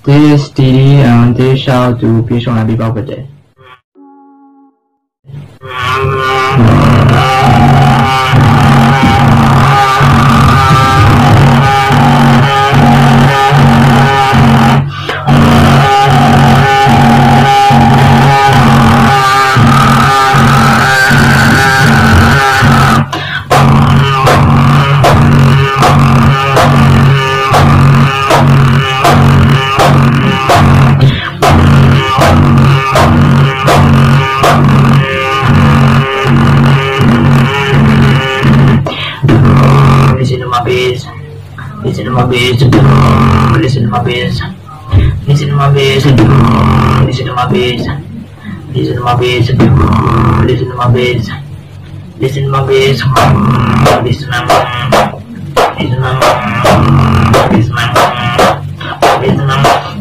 This DD and this shall do 必送来必报个day. Listen to my bass. Listen to my bass. Listen to my bass. Listen to my bass. Listen to my bass. Listen to my bass. Listen to my bass. Listen to my bass. Listen to my bass. Listen to my bass.